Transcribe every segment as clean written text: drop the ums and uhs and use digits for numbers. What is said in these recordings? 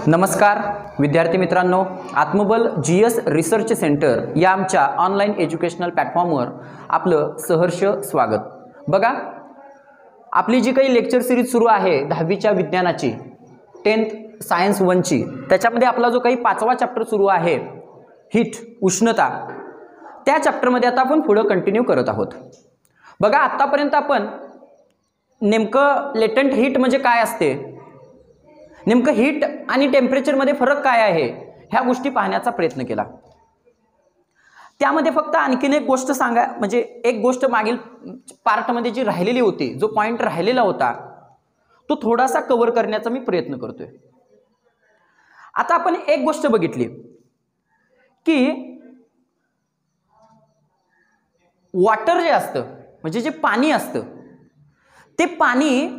नमस्कार विद्यार्थी मित्रांनो, आत्मबल GS रिसर्च सेंटर या आमच्या ऑनलाईन एज्युकेशनल प्लॅटफॉर्मवर आपलं सहर्ष स्वागत। बघा, आपली जी काही लेक्चर सिरीज सुरू आहे 10वीच्या विज्ञानाची 10th सायन्स 1 ची, त्याच्यामध्ये आपला जो काही 5वा चॅप्टर सुरू आहे हीट उष्णता, त्या चॅप्टरमध्ये आता आपण पुढे कंटिन्यू करत आहोत। बघा, आतापर्यंत आपण नेमकं लेटंट हीट म्हणजे काय असते, नेमकं हीट आणि टेम्परेचर मध्ये फरक काय आहे, ह्या गोष्टी पाहण्याचा प्रयत्न केला। त्यामध्ये फक्त आणखीन एक गोष्ट सांगा, म्हणजे एक गोष्ट मागील पार्ट मध्ये जी राहिलेली होती, जो पॉइंट राहिलेला होता तो थोडासा कव्हर करण्याचा मी प्रयत्न करतोय। आता आपण एक गोष्ट बघितली की वॉटर जे असतं, म्हणजे जे पाणी असतं, ते पाणी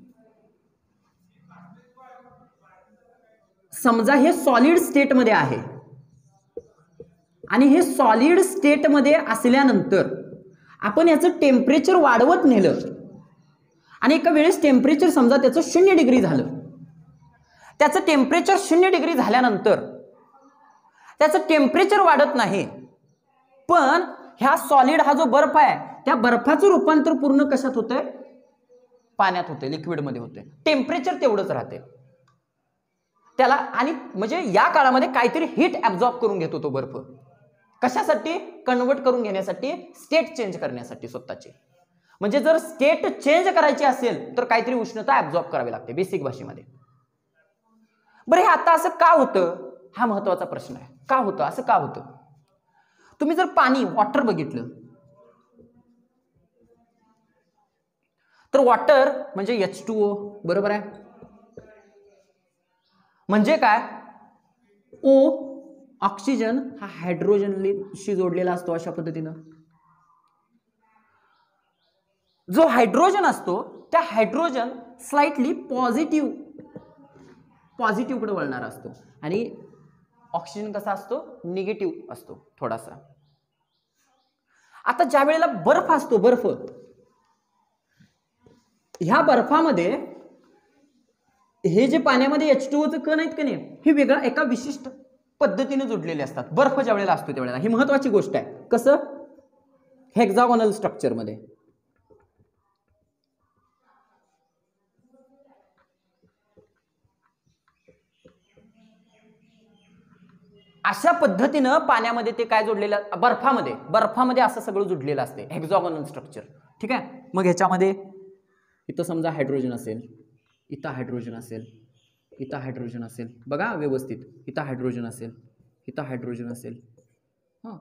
समजा हे सॉलिड स्टेट मध्ये आहे आणि हे सॉलिड स्टेट मध्ये असल्यानंतर आपण याचं टेम्परेचर वाढवत नेलं आणि एका वेळेस टेम्परेचर समजा त्याचं 0 डिग्री झालं। त्याचं टेम्परेचर 0 डिग्री झाल्यानंतर त्याचं टेम्परेचर वाढत नाही, पण ह्या सॉलिड हा जो बर्फ आहे त्या बर्फाचं रूपांतर पूर्ण कशात होतंय, पाण्यात होते, लिक्विड मध्ये होते। टेम्परेचर तेवढंच राहते त्याला, आणि म्हणजे या काळामध्ये काहीतरी हीट ऍब्सॉर्ब करून घेतो तो बर्फ, कशासाठी, कन्वर्ट करून घेण्यासाठी, स्टेट चेंज करण्यासाठी स्वतःची। म्हणजे जर स्टेट चेंज करायची असेल तर काहीतरी उष्णता ऍब्सॉर्ब करावी लागते बेसिक भाषेमध्ये। बरं, हे आता असं का होतं, हा महत्वाचा प्रश्न आहे। का होतं असं, का होतं? तुम्ही जर पाणी, वॉटर बघितलं तर वॉटर म्हणजे H2O, बरोबर आहे? म्हणजे काय, O ऑक्सिजन हा हायड्रोजनशी जोडलेला असतो अशा पद्धतीनं। जो हायड्रोजन असतो त्या हायड्रोजन स्लाइटली पॉझिटिव्ह कडे वळणारा असतो आणि ऑक्सिजन कसा असतो, निगेटिव्ह असतो थोडासा। आता ज्या वेळेला बर्फ असतो, बर्फ, ह्या बर्फामध्ये हे जे पाण्यामध्ये H2O कण आहेत की नाही, हे वेगळा एका विशिष्ट पद्धतीने जोडलेले असतात बर्फ ज्या वेळेला असतो त्यावेळेला। ही महत्वाची गोष्ट आहे। कसं, हेक्सागोनल स्ट्रक्चर मध्ये। अशा पद्धतीनं पाण्यामध्ये ते काय जोडलेलं, बर्फामध्ये असं सगळं जोडलेलं असते, हेक्सागोनल स्ट्रक्चर। ठीक आहे, मग ह्याच्यामध्ये इथं समजा हायड्रोजन असेल, इथं हायड्रोजन असेल, इथं हायड्रोजन असेल, बघा व्यवस्थित, इथं हायड्रोजन असेल, इथं हायड्रोजन असेल, हां,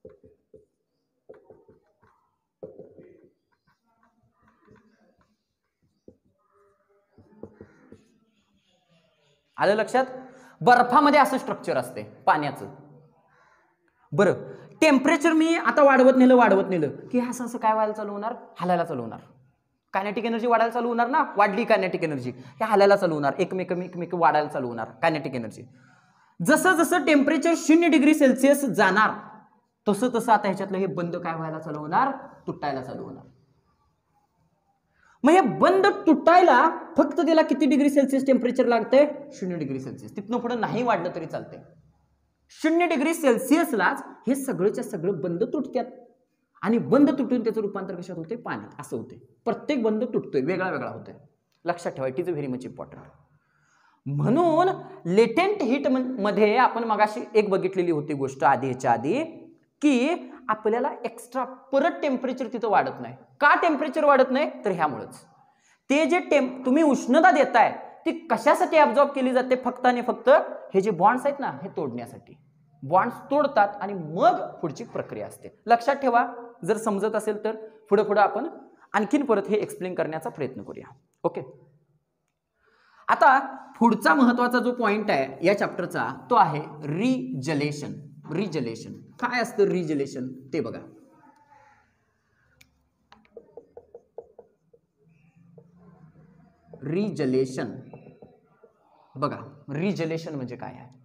आलं लक्षात? बर्फामध्ये असं स्ट्रक्चर असते पाण्याचं। बरं, टेम्परेचर मी आता वाढवत नेलं की असं असं काय व्हायला चालू होणार, हालायला चालू होणार, कायनेटिक एनर्जी वाढायला चालू होणार ना, वाढली कायनेटिक एनर्जी, हे हालायला चालू होणार, एकमेक वाढायला चालू होणार कायनेटिक एनर्जी। जसं जसं टेम्परेचर 0 डिग्री सेल्सिअस जाणार तसं तसं आता ह्याच्यातलं हे बंद काय व्हायला चालू होणार, तुटायला चालू होणार। मग हे बंद तुटायला फक्त त्याला किती डिग्री सेल्सिअस टेम्परेचर लागतंय, 0 डिग्री सेल्सिअस। तिथनं पुढे नाही वाढलं तरी चालतंय, 0 डिग्री सेल्सिअसलाच हे सगळंच्या सगळं बंद तुटतात आणि बंद तुटून त्याचं रूपांतर कशात होते, पाण्यात। असं होते, प्रत्येक बंद तुटतोय, वेगळा वेगळा होतोय। लक्षात ठेवा, it is very much important. म्हणून लेटेंट हीट मध्ये आपण मगाशी एक बघितलेली होती गोष्ट ह्याच्या आधी, की आपल्याला एक्स्ट्रा परत टेम्परेचर तिथं वाढत नाही। का टेम्परेचर वाढत नाही, तर ह्यामुळेच ते जे तुम्ही उष्णता देताय ती कशासाठी ऍब्सॉर्ब केली जाते, फक्त आणि फक्त हे जे बॉन्ड्स आहेत ना, हे तोडण्यासाठी। बॉन्ड्स तोडतात आणि मग पुढची प्रक्रिया असते। लक्षात ठेवा, जर समजत असेल तर पुढे आपण आणखीन परत हे एक्सप्लेन करण्याचा प्रयत्न करूया। ओके, आता पुढचा महत्वाचा जो पॉइंट आहे या चॅप्टरचा तो आहे रिजलेशन। रिजलेशन काय असतं, रिजलेशन ते बघा। रिजलेशन बघा, रिजलेशन म्हणजे काय आहे।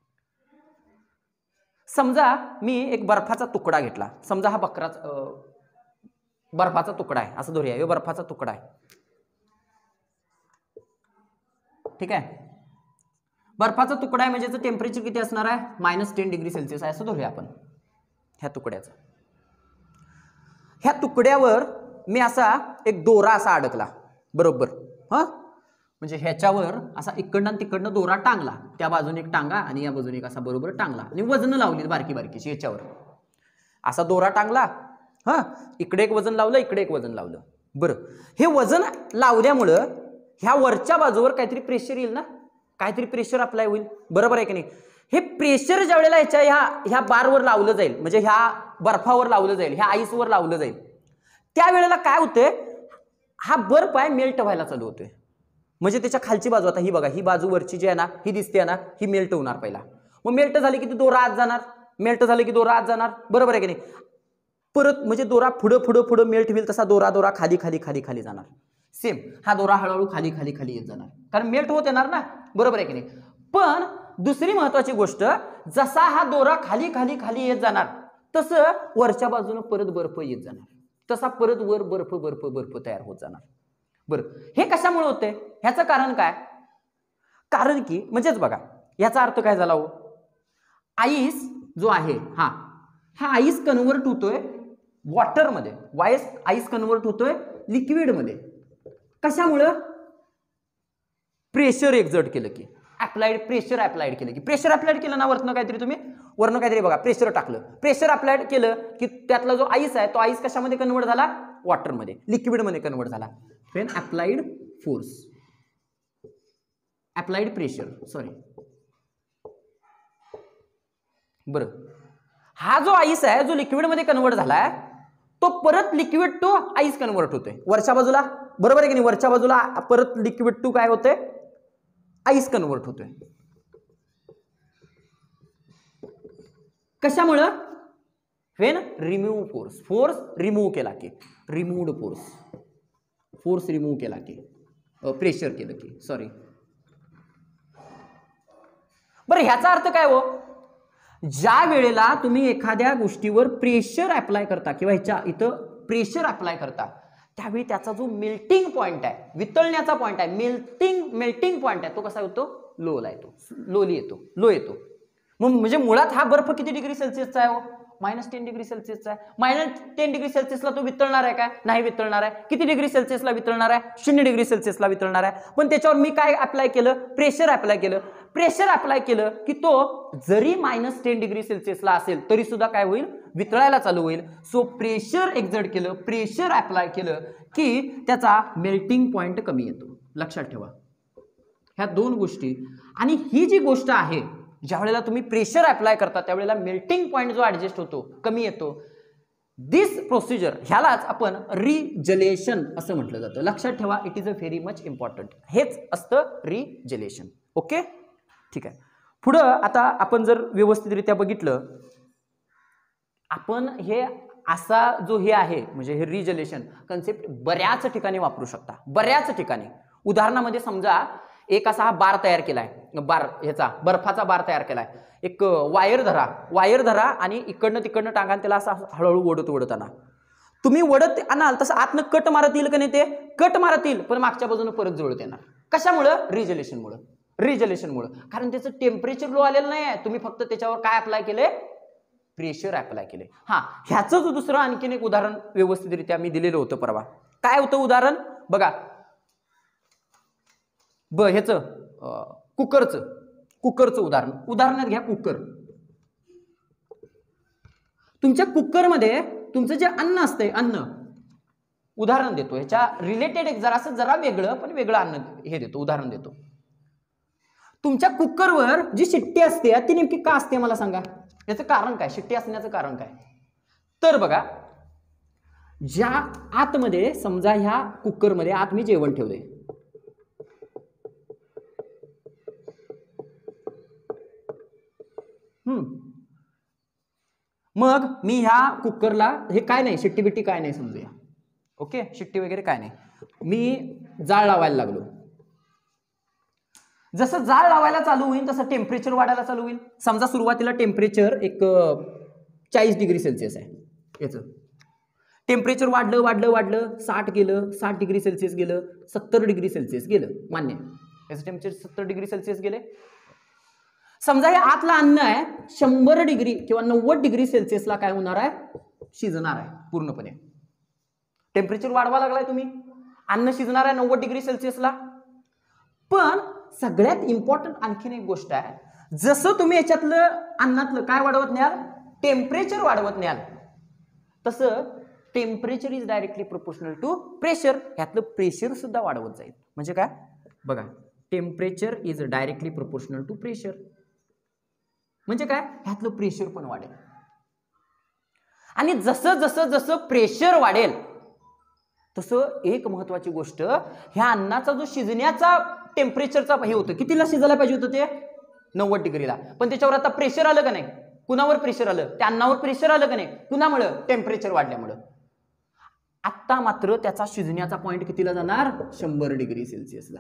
समजा मी एक बर्फाचा तुकडा घेतला, समजा हा बर्फाचा तुकडा आहे असं धरूया, हे बर्फाचा तुकडा आहे, ठीक आहे। बर्फाचा तुकडा आहे म्हणजे टेम्परेचर किती असणार आहे, -10 डिग्री सेल्सिअस आहे असं धरूया आपण ह्या तुकड्याचं. ह्या तुकड्यावर मी असा एक दोरा असा अडकला बरोबर, हा म्हणजे ह्याच्यावर असा इकडनं आणि तिकडनं दोरा टांगला, त्या बाजूने एक टांगा आणि या बाजूने एक असा बरोबर टांगला आणि वजन लावली बारकी बारकीची याच्यावर, असा दोरा टांगला, हा इकडे एक वजन लावलं इकडे एक वजन लावलं. बरं, हे वजन लावल्यामुळं ह्या वरच्या बाजूवर काहीतरी प्रेशर येईल ना, काहीतरी प्रेशर अप्लाय होईल, बरोबर आहे की नाही. हे प्रेशर ज्या वेळेला ह्या बारवर लावलं जाईल, म्हणजे ह्या बर्फावर लावलं जाईल, ह्या आईसवर लावलं जाईल, त्यावेळेला काय होतंय, हा बर्फ आहे मेल्ट व्हायला चालू होतोय. म्हणजे त्याच्या खालची बाजू, आता ही बघा, ही बाजू वरची जी आहे ना ही दिसते ना, ही मेल्ट होणार पहिला. मग मेल्ट झाली की ती दोरा आत जाणार, मेल्ट झाली की दोरा आत जाणार, बरोबर आहे की नाही. परत म्हणजे दोरा पुढं पुढं पुढं मेल्ट होईल तसा दोरा खाली खाली खाली खाली जाणार. सेम हा दोरा हळूहळू खाली खाली खाली येत जाणार, कारण मेल्ट होत येणार ना, बरोबर आहे की नाही. पण दुसरी महत्वाची गोष्ट, जसा हा दोरा खाली खाली खाली येत जाणार तसं वरच्या बाजूने परत बर्फ येत जाणार, तसा परत वर बर्फ बर्फ बर्फ तयार होत जाणार. बरं, हे कशामुळे होते, ह्याचं कारण काय, कारण की म्हणजेच बघा याचा अर्थ काय झाला हो, आईस जो आहे हा आईस कन्वर्ट होतोय वॉटरमध्ये, आईस कन्वर्ट होतोय लिक्विडमध्ये. कशामुळं, प्रेशर एक्झर्ट केलं की, प्रेशर अप्लाइड केलं की, प्रेशर अप्लाइड केलं ना वरनं काहीतरी, तुम्ही वरनं काहीतरी बघा प्रेशर टाकलं, प्रेशर अप्लाइड केलं की त्यातला जो आईस आहे तो आईस कशामध्ये कन्वर्ट झाला, वॉटरमध्ये, लिक्विडमध्ये कन्वर्ट झाला. When applied force, applied pressure, sorry. बरं, हा जो आईस आहे जो लिक्विडमध्ये कन्वर्ट झालाय तो परत लिक्विड टू आईस कन्वर्ट होतोय वरच्या बाजूला, बरोबर आहे की नाही. वरच्या बाजूला परत लिक्विड टू काय होतंय, आईस कन्वर्ट होतोय. कशामुळं, व्हेन रिमूव्ह फोर्स रिमूव्ह केला की, रिमूव्ड फोर्स रिमूव्ह केला की, प्रेशर केलं की, सॉरी. बरं, ह्याचा अर्थ काय हो, ज्या वेळेला तुम्ही एखाद्या गोष्टीवर प्रेशर अप्लाय करता किंवा ह्याच्या इथं प्रेशर अप्लाय करता त्यावेळी त्याचा जो मेल्टिंग पॉइंट आहे, वितळण्याचा पॉइंट आहे, मेल्टिंग पॉइंट आहे, तो कसा होतो, लो येतो. मग म्हणजे मुळात हा बर्फ किती डिग्री सेल्सिअसचा आहे हो, -10 डिग्री सेल्सिअसचा आहे. -10 डिग्री सेल्सिअसला तो वितळणार आहे का, नाही वितळणार आहे. किती डिग्री सेल्सिअसला वितळणार आहे, 0 डिग्री सेल्सिअसला वितळणार आहे. पण त्याच्यावर मी काय अप्लाय केलं, प्रेशर अप्लाय केलं की तो जरी -10 डिग्री सेल्सिअसला असेल तरी सुद्धा काय होईल, वितळायला चालू होईल. सो प्रेशर एक्झर्ट केलं, प्रेशर अप्लाय केलं की त्याचा मेल्टिंग पॉइंट कमी येतो. लक्षात ठेवा ह्या दोन गोष्टी. आणि ही जी गोष्ट आहे, ज्या वेळेला तुम्ही प्रेशर अप्लाय करता त्यावेळेला मेल्टिंग पॉइंट जो ऍडजस्ट होतो, कमी येतो. दिस प्रोसिजर ह्यालाच आपण रिजलेशन असं म्हटलं जातं. लक्षात ठेवा, it is a very much important. हेच असतं रिजलेशन. ओके, ठीक आहे. पुढं आता आपण जर व्यवस्थितरित्या बघितलं, आपण हे असा जो हे आहे म्हणजे हे रिजलेशन कन्सेप्ट बऱ्याच ठिकाणी वापरू शकता, बऱ्याच ठिकाणी. उदाहरणामध्ये समजा एक असा हा बार तयार केलाय, ह्याचा बर्फाचा बार तयार केलाय. एक वायर धरा आणि इकडनं तिकडनं टांगा, त्याला असा हळूहळू ओढत आणा. तुम्ही ओढत आणाल तसं आतनं कट मारत येईल का नाही, ते कट मारत येईल पण मागच्या बाजूने परत जुळत येणार. कशामुळं, रिजलेशनमुळं. कारण त्याचं टेम्परेचर लो आलेलं नाही आहे, तुम्ही फक्त त्याच्यावर काय अप्लाय केले, प्रेशर अप्लाय केले. हा, ह्याचं दुसरं आणखीन एक उदाहरण व्यवस्थितरित्या मी दिलेलं होतं परवा. काय होतं उदाहरण बघा, ह्याचं कुकरचं उदाहरणात घ्या. कुकर, तुमच्या कुकरमध्ये तुमचं जे अन्न असतंय, अन्न उदाहरण देतो, ह्याच्या रिलेटेड एक जरा वेगळं पण वेगळं अन्न हे देतो, उदाहरण देतो. तुमच्या कुकरवर जी शिट्टी असते ती नेमकी का असते मला सांगा, याचं कारण काय, शिट्टी असण्याचं कारण काय. तर बघा, ज्या आतमध्ये समजा ह्या कुकरमध्ये आत मी जेवण ठेवलंय, मग मी ह्या कुकरला हे काय नाही, शिट्टी बिट्टी काय नाही समजूया, ओके, शिट्टी वगैरे काय नाही, मी जाळ लावायला लागलो. जसं जाळ लावायला चालू होईल तसं टेम्परेचर वाढायला चालू होईल. समजा सुरुवातीला टेम्परेचर एक 40 डिग्री सेल्सिअस आहे, याचं टेम्परेचर वाढलं 60 गेलं, 60 डिग्री सेल्सिअस गेलं, 70 डिग्री सेल्सिअस गेलं, मान्य, याचं टेम्परेचर 70 डिग्री सेल्सिअस गेले. समजा हे आतलं अन्न आहे 100 डिग्री किंवा 90 डिग्री सेल्सिअसला काय होणार आहे, शिजणार आहे पूर्णपणे. टेम्परेचर वाढवा लागलाय तुम्ही, अन्न शिजणार आहे 90 डिग्री सेल्सिअसला. पण सगळ्यात इम्पॉर्टंट आणखीन एक गोष्ट आहे, जसं तुम्ही याच्यातलं अन्नातलं काय वाढवत न्याल, टेम्परेचर वाढवत न्याल, तसं temperature is directly proportional to pressure. ह्यातलं प्रेशर सुद्धा वाढवत जाईल. म्हणजे काय बघा, temperature is directly proportional to pressure. म्हणजे काय, ह्यातलं प्रेशर पण वाढेल. आणि जसं जसं जसं प्रेशर वाढेल तसं एक महत्वाची गोष्ट, ह्या अन्नाचा जो शिजण्याचा टेम्परेचरचा हे होतं, कितीला शिजायला पाहिजे होतं ते 90 डिग्रीला, पण त्याच्यावर आता प्रेशर आलं का नाही, कुणावर प्रेशर आलं, त्या अन्नावर प्रेशर आलं का नाही, कुणामुळं, टेम्परेचर वाढल्यामुळं. आता मात्र त्याचा शिजण्याचा पॉइंट कितीला जाणार, 100 डिग्री सेल्सिअसला.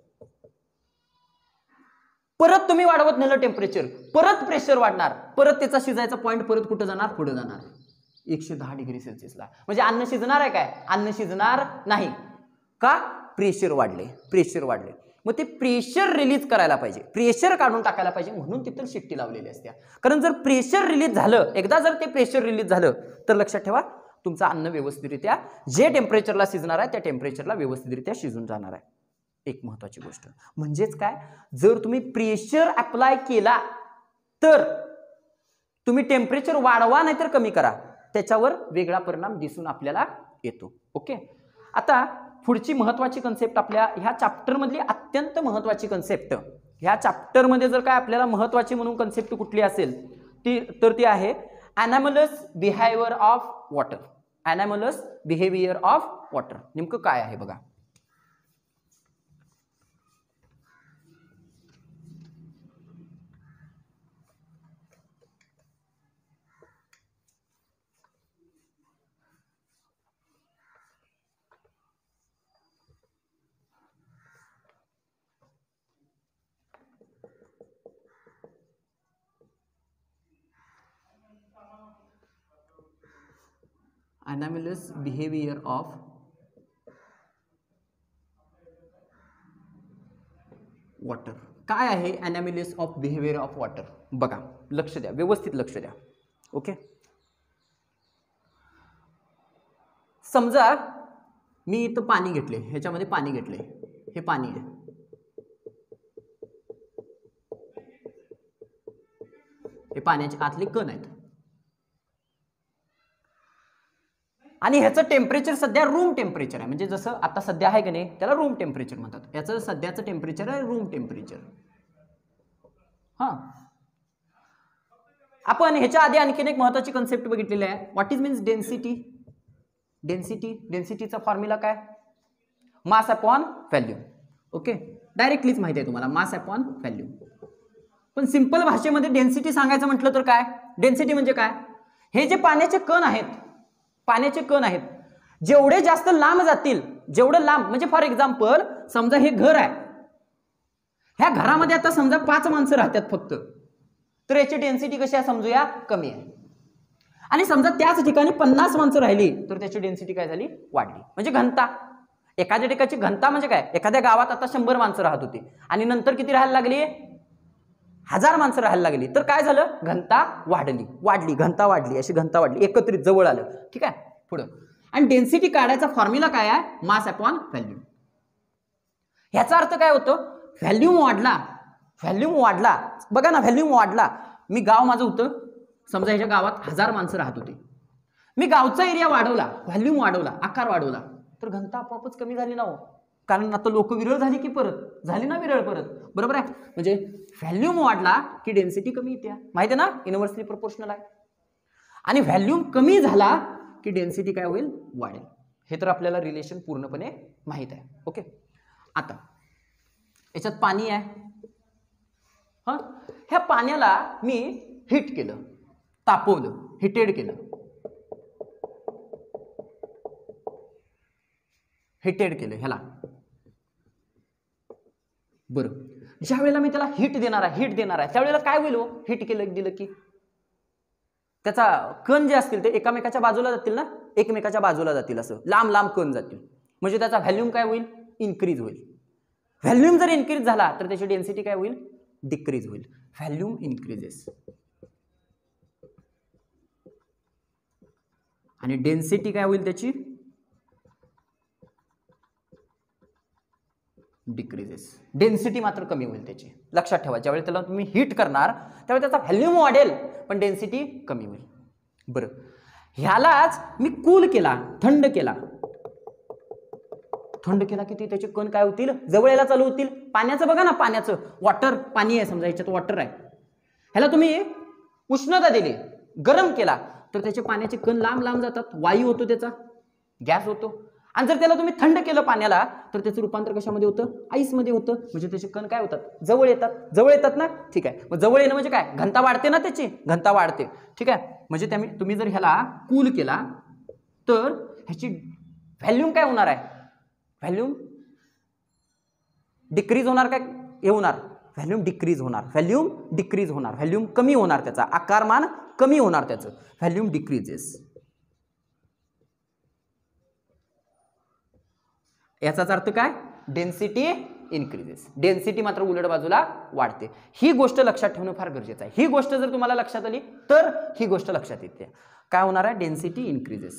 परत तुम्ही वाढवत नेलं टेम्परेचर, परत प्रेशर वाढणार, परत त्याचा शिजायचा पॉइंट परत कुठं जाणार, पुढे जाणार 110 डिग्री सेल्सिअसला. म्हणजे अन्न शिजणार आहे काय, अन्न शिजणार नाही. का, प्रेशर वाढले, प्रेशर वाढले. मग ते प्रेशर रिलीज करायला पाहिजे, प्रेशर काढून टाकायला पाहिजे, म्हणून तिथं शिट्टी लावलेली असते. कारण जर प्रेशर रिलीज झालं, एकदा जर ते प्रेशर रिलीज झालं तर लक्षात ठेवा, तुमचं अन्न व्यवस्थितरित्या जे टेम्परेचरला शिजणार आहे त्या टेम्परेचरला व्यवस्थितरित्या शिजून जाणार आहे. एक महत्वाची गोष्ट म्हणजेच काय, जर तुम्ही प्रेशर अप्लाय केला तर तुम्ही टेम्परेचर वाढवा नाही तर कमी करा, त्याच्यावर वेगळा परिणाम दिसून आपल्याला येतो. ओके, आता पुढची महत्वाची कन्सेप्ट, आपल्या ह्या चॅप्टर मधली अत्यंत महत्वाची कन्सेप्ट, ह्या चॅप्टर मध्ये जर काय आपल्याला महत्वाची म्हणून कन्सेप्ट कुठली असेल ती आहे anomalous behaviour of water. Anomalous behaviour of water नेमकं काय आहे बघा. Anomalous behavior of water. काय आहे anomalous of behavior of water, बघा, लक्ष द्या, व्यवस्थित लक्ष द्या. ओके, समजा मी इथं पाणी घेतले, ह्याच्यामध्ये पाणी घेतले, हे पाणी आहे, हे पाण्याचे आतले कण आहेत, आणि ह्याचं टेम्परेचर सध्या रूम टेम्परेचर आहे. म्हणजे जसं आता सध्या आहे की नाही त्याला रूम टेम्परेचर म्हणतात, याचं सध्याचं टेम्परेचर आहे रूम टेम्परेचर. हा, आपण ह्याच्या आधी आणखीन एक महत्वाची कन्सेप्ट बघितलेली आहे, व्हॉट इज मीन्स डेन्सिटी. डेन्सिटीचा फॉर्म्युला काय, मास अपॉन व्हॅल्यूम. ओके, डायरेक्टलीच माहिती आहे तुम्हाला, मास अपॉन व्हॅल्यूम. पण सिंपल भाषेमध्ये डेन्सिटी सांगायचं म्हटलं तर काय, डेन्सिटी म्हणजे काय, हे जे पाण्याचे कण आहेत, पाण्याचे कण आहेत, जेवढे जास्त लांब जातील, जेवढं लांब, म्हणजे फॉर एक्झाम्पल समजा हे घर आहे, ह्या घरामध्ये आता समजा 5 माणसं राहतात फक्त, तर याची डेन्सिटी कशी आहे समजूया, कमी आहे. आणि समजा त्याच ठिकाणी 50 माणसं राहिली तर त्याची डेन्सिटी काय झाली, वाढली. म्हणजे घनता, एखाद्या ठिकाणची घनता म्हणजे काय, एखाद्या गावात आता 100 माणसं राहत होती आणि नंतर किती राहायला लागली, 1000 माणसं राहायला लागली, तर काय झालं, घनता वाढली, वाढली, घनता वाढली, अशी घनता वाढली, एकत्रित जवळ आलं. ठीक आहे, पुढं. आणि डेन्सिटी काढायचा फॉर्म्युला काय आहे, मास अपॉन व्हॅल्यूम. ह्याचा अर्थ काय होतो, व्हॅल्यूम वाढला, व्हॅल्यूम वाढला, बघा ना, व्हॅल्यूम वाढला. मी गाव माझं होतं, समजा ह्याच्या गावात 1000 माणसं राहत होती, मी गावचा एरिया वाढवला, व्हॅल्यूम वाढवला, आकार वाढवला, तर घनता आपोआपच कमी झाली ना हो, कारण आता लोक विरळ झाली की परत झाली ना विरळ परत, बरोबर आहे. म्हणजे व्हॅल्यूम वाढला की डेन्सिटी कमी येते, माहिती आहे ना, इनव्हर्सली प्रोपोर्शनल आहे. आणि व्हॅल्यूम कमी झाला की डेन्सिटी काय होईल, वाढेल. हे तर आपल्याला रिलेशन पूर्णपणे माहित आहे. ओके, आता याच्यात पाणी आहे, हा, ह्या पाण्याला मी हीट केलं, तापवलं, हिटेड केलं, हिटेड केलं ह्याला. बरं, ज्या वेळेला मी त्याला हीट देणार आहे त्यावेळेला काय होईल, हीट केलं दिलं की त्याचा कण जे असतील ते एकामेकाच्या बाजूला जातील ना, एकमेकाच्या बाजूला जातील, असं लांब लांब कण जातील. म्हणजे त्याचा व्हॅल्यूम काय होईल, इन्क्रीज होईल. व्हॅल्यूम जर इन्क्रीज झाला तर त्याची डेन्सिटी काय होईल, डिक्रीज होईल, व्हॅल्यूम इन्क्रीजेस. आणि डेन्सिटी काय होईल त्याची, डिक्रीजेस. डेन्सिटी मात्र कमी होईल त्याची. लक्षात ठेवा, ज्यावेळी त्याला तुम्ही हीट करणार त्यावेळी त्याचा व्हॅल्यूम वाढेल पण डेन्सिटी कमी होईल. बरं, ह्यालाच मी कूल केला, थंड केला. थंड केला की त्याचे कण काय होतील, जवळ यायला चालू होतील. पाण्याचं बघा ना, पाण्याचं वॉटर, पाणी आहे समजा, ह्याच्यात वॉटर आहे, ह्याला तुम्ही उष्णता दिली, गरम केला तर त्याचे पाण्याचे कण लांब लांब जातात, वायू होतो त्याचा, गॅस होतो. आणि जर त्याला तुम्ही थंड केलं पाण्याला तर त्याचं रूपांतर कशामध्ये होतं, आईसमध्ये होतं. म्हणजे त्याचे कण काय होतात, जवळ येतात. जवळ येतात ना, ठीक आहे. मग जवळ येणं म्हणजे काय, घनता वाढते ना, त्याची घनता वाढते, ठीक आहे. म्हणजे तुम्ही जर ह्याला कूल केला तर ह्याची व्हॅल्यूम काय होणार आहे, व्हॅल्यूम डिक्रीज होणार काय, हे होणार, व्हॅल्यूम डिक्रीज होणार, व्हॅल्यूम डिक्रीज होणार, व्हॅल्यूम कमी होणार, त्याचा आकारमान कमी होणार, त्याचं व्हॅल्यूम डिक्रीजेस. याचाच अर्थ काय, डेन्सिटी इन्क्रीजेस. डेन्सिटी मात्र उलट बाजूला वाढते. ही गोष्ट लक्षात ठेवणं फार गरजेचं आहे. ही गोष्ट जर तुम्हाला लक्षात आली तर ही गोष्ट लक्षात येते. काय होणार आहे, डेन्सिटी इन्क्रीजेस.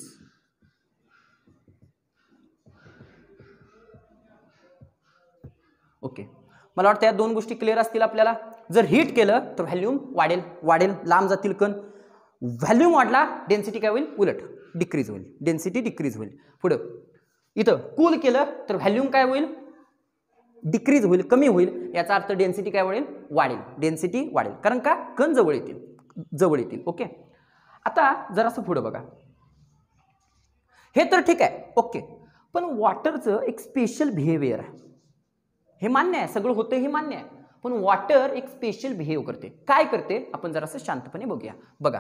ओके, मला वाटतं या दोन गोष्टी क्लिअर असतील आपल्याला. जर हीट केलं तर व्हॅल्यूम वाढेल, वाढेल, लांब जातील कण. व्हॅल्यूम वाढला, डेन्सिटी काय होईल, उलट डिक्रीज होईल, डेन्सिटी डिक्रीज होईल. पुढं इथं कूल केलं तर व्हॅल्यूम काय होईल, डिक्रीज होईल, कमी होईल. याचा अर्थ डेन्सिटी काय होईल, वाढेल, डेन्सिटी वाढेल. कारण का, कण जवळ येतील, जवळ येतील. ओके, आता जरासं पुढं बघा. हे तर ठीक आहे, ओके. पण वॉटरचं एक स्पेशल बिहेवियर आहे, हे मान्य आहे, सगळं होतं हे मान्य आहे. पण वॉटर एक स्पेशल बिहेव करते. काय करते आपण जरासं शांतपणे बघूया. बघा,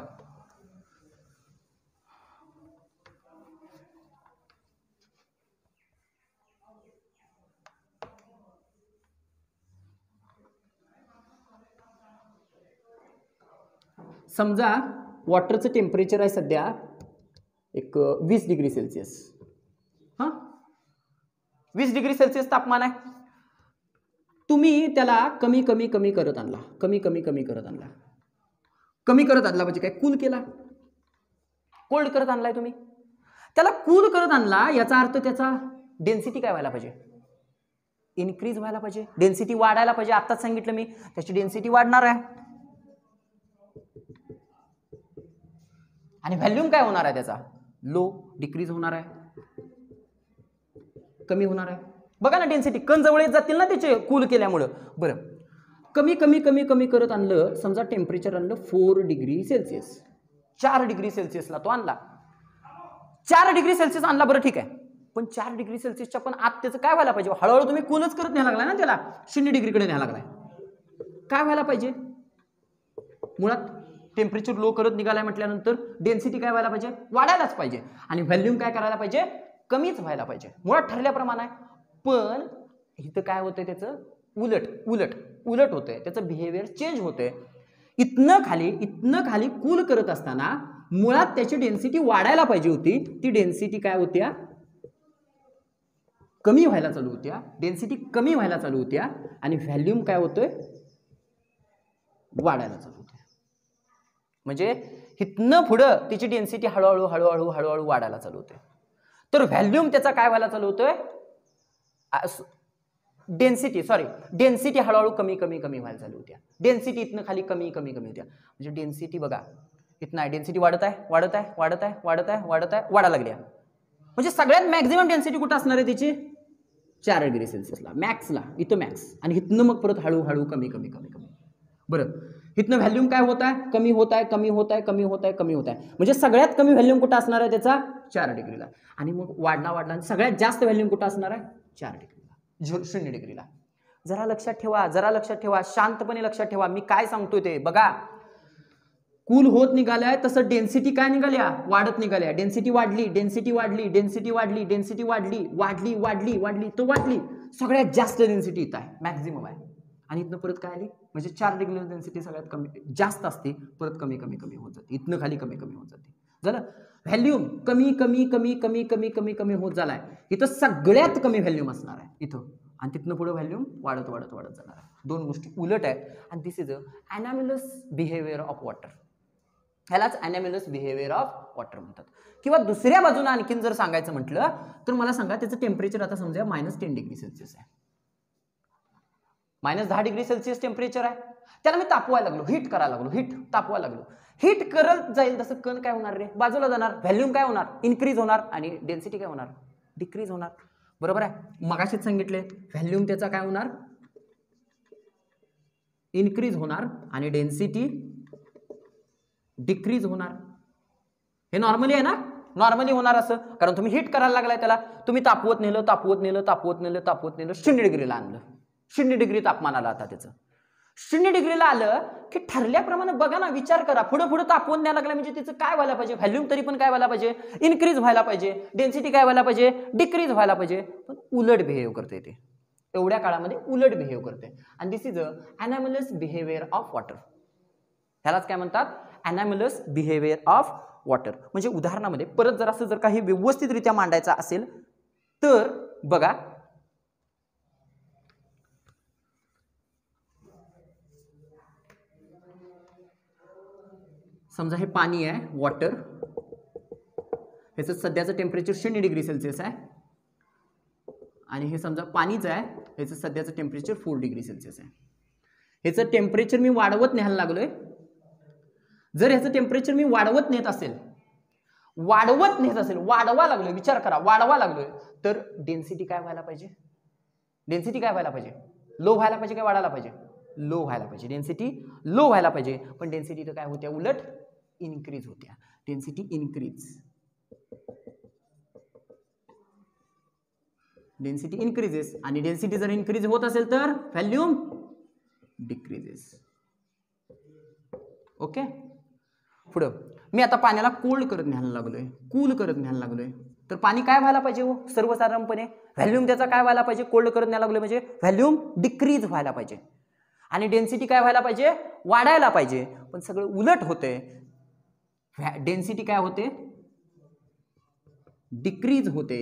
समजा वॉटरचं टेम्परेचर आहे सध्या एक 20 डिग्री सेल्सिअस. हां, 20 डिग्री सेल्सिअस तापमान आहे. तुम्ही त्याला कमी कमी कमी करत आणला, कमी कमी कमी करत आणला. कमी करत आणला म्हणजे काय, कूल केला, कोल्ड करत आणलाय तुम्ही. त्याला कूल करत आणला याचा अर्थ त्याचा डेन्सिटी काय व्हायला पाहिजे, इन्क्रीज व्हायला पाहिजे, डेन्सिटी वाढायला पाहिजे. आताच सांगितलं मी, त्याची डेन्सिटी वाढणार आहे. आणि व्हॅल्यूम काय होणार आहे त्याचा, लो, डिक्रीज होणार आहे, कमी होणार आहे. बघा ना, डेन्सिटी, कण जवळ येत जातील ना त्याचे कूल केल्यामुळं. बरं, कमी कमी कमी कमी करत आणलं, समजा टेम्परेचर आणलं 4 डिग्री सेल्सिअस, 4 डिग्री सेल्सिअसला तो आणला. 4 डिग्री सेल्सिअस आणला, बरं ठीक आहे. पण 4 डिग्री सेल्सिअसच्या पण आत त्याचं काय व्हायला पाहिजे, हळूहळू तुम्ही कूलच करत न्यायला लागलाय ना त्याला, 0 डिग्रीकडे न्यायला लागलाय. काय व्हायला पाहिजे, मुळात टेम्परेचर लो करत निघालाय म्हटल्यानंतर डेन्सिटी काय व्हायला पाहिजे, वाढायलाच पाहिजे. आणि व्हॅल्यूम काय करायला पाहिजे, कमीच व्हायला पाहिजे, मुळात ठरल्याप्रमाणे आहे. पण इथं काय होतंय, त्याचं उलट उलट उलट होतंय, त्याचं बिहेवियर चेंज होतंय. इथनं खाली कूल करत असताना मुळात त्याची डेन्सिटी वाढायला पाहिजे होती, ती डेन्सिटी काय होत्या, कमी व्हायला चालू होत्या. डेन्सिटी कमी व्हायला चालू होत्या आणि व्हॅल्यूम काय होतोय, वाढायला चालू होते. म्हणजे इथनं पुढं तिची डेन्सिटी हळूहळू हळूहळू हळूहळू वाढायला चालू होते. तर व्हॅल्यूम त्याचा काय व्हायला चालू होतोय, डेन्सिटी हळूहळू कमी कमी कमी व्हायला चालू होत्या. डेन्सिटी इथनं खाली कमी कमी कमी होत्या. म्हणजे डेन्सिटी बघा, इथनं आहे डेन्सिटी वाढत आहे वाढत आहे वाढत आहे वाढत आहे वाढत आहे, वाढायला लागल्या. म्हणजे सगळ्यात मॅक्झिमम डेन्सिटी कुठं असणार आहे त्याची, 4 डिग्री सेल्सिअसला मॅक्सला, इथं मॅक्स. आणि इथनं मग परत हळूहळू कमी कमी कमी कमी. बरं, इथनं व्हॅल्यूम काय होत आहे, कमी होत आहे कमी होत आहे कमी होत आहे कमी होत आहे. म्हणजे सगळ्यात कमी व्हॅल्यूम कुठं असणार आहे त्याचा, 4 डिग्रीला. आणि मग वाढला आणि सगळ्यात जास्त व्हॅल्यूम कुठं असणार आहे, 4 डिग्रीला, 0 डिग्रीला. जरा लक्षात ठेवा, जरा लक्षात ठेवा, शांतपणे लक्षात ठेवा मी काय सांगतोय ते. बघा, कूल होत निघालाय तसं डेन्सिटी काय निघाल्या, वाढत निघाल्या. डेन्सिटी वाढली, डेन्सिटी वाढली, डेन्सिटी वाढली, डेन्सिटी वाढली, वाढली वाढली वाढली तो वाढली. सगळ्यात जास्त डेन्सिटी इथं आहे, मॅक्झिमम आहे. आणि इथनं परत काय आली, म्हणजे 4 डिग्री डेन्सिटी सगळ्यात कमी जास्त असते, परत कमी कमी कमी होत जाते, इथनं खाली कमी कमी होत जाते. झालं, व्हॅल्यूम कमी कमी कमी कमी कमी कमी कमी होत झालाय. इथं सगळ्यात कमी व्हॅल्यूम असणार आहे, इथं आणि तिथनं पुढे व्हॅल्यूम वाढत वाढत वाढत जाणार आहे. दोन गोष्टी उलट आहेत. आणि this is a anomalous behaviour of water. ह्यालाच ॲनॅम्युलस बिहेवियर ऑफ वॉटर म्हणतात. किंवा दुसऱ्या बाजूने आणखीन जर सांगायचं म्हटलं तर मला सांगा त्याचं टेम्परेचर आता समजा -10°C आहे. -10 डिग्री सेल्सिअस टेम्परेचर आहे. त्याला मी तापवायला लागलो, हीट करायला लागलो, हीट तापवायला लागलो. हीट करत जाईल तसं कण काय होणार रे, बाजूला जाणार, व्हॅल्यूम काय होणार, इन्क्रीज होणार आणि डेन्सिटी काय होणार, डिक्रीज होणार. बरोबर आहे. मगाशीच सांगितले व्हॅल्यूम त्याचा काय होणार, इन्क्रीज होणार आणि डेन्सिटी डिक्रीज होणार. हे नॉर्मली आहे ना, नॉर्मली होणार असं, कारण तुम्ही हीट करायला लागलाय त्याला, तुम्ही तापवत नेलं 0 डिग्रीला आणलं, 0 डिग्री तापमान आलं. आता त्याचं 0 डिग्रीला आलं की ठरल्याप्रमाणे बघा ना, विचार करा, पुढे पुढे तापवून द्यायला लागलं म्हणजे त्याचं काय व्हायला पाहिजे, व्हॅल्यूम तरी पण काय व्हायला पाहिजे, इन्क्रीज व्हायला पाहिजे, डेन्सिटी काय व्हायला पाहिजे, डिक्रीज व्हायला पाहिजे. पण उलट बिहेव करते ते, एवढ्या काळामध्ये उलट बिहेव करते. आणि this is a anomalous behaviour of water. ह्यालाच काय म्हणतात, ॲनॅम्युलस बिहेवियर ऑफ वॉटर. म्हणजे उदाहरणामध्ये परत जर असं जर काही व्यवस्थितरित्या मांडायचा असेल तर बघा, समजा हे पाणी आहे, वॉटर, ह्याचं सध्याचं टेम्परेचर 0 डिग्री सेल्सिअस आहे आणि हे समजा पाणीच आहे, ह्याचं सध्याचं टेम्परेचर 4 डिग्री सेल्सिअस आहे. ह्याचं टेम्परेचर मी वाढवत न्यायला लागलोय. जर ह्याचं टेम्परेचर मी वाढवत नेत असेल, वाढवा लागलोय, विचार करा, वाढवा लागलोय, तर डेन्सिटी काय व्हायला पाहिजे, डेन्सिटी काय व्हायला पाहिजे, लो व्हायला पाहिजे काय वाढायला पाहिजे, लो व्हायला पाहिजे, डेन्सिटी लो व्हायला पाहिजे. पण डेन्सिटी तर काय होत्या, उलट इन्क्रीज होत्या, डेन्सिटी इन्क्रीज, डेन्सिटी इन्क्रीजेस. आणि डेन्सिटी जर इन्क्रीज होत असेल तर व्हॅल्यूम डिक्रीजेस. ओके. पुढं मी आता पाण्याला कोल्ड करत न्यायला लागलोय, कूल करत न्यायला लागलोय, तर पाणी काय व्हायला पाहिजे हो, सर्वसाधारणपणे व्हॅल्यूम त्याचा काय व्हायला पाहिजे, कोल्ड करत न्यायला लागलोय म्हणजे व्हॅल्यूम डिक्रीज व्हायला पाहिजे आणि डेन्सिटी काय व्हायला पाहिजे, वाढायला पाहिजे. पण सगळं उलट होते, डेन्सिटी काय होते, डिक्रीज होते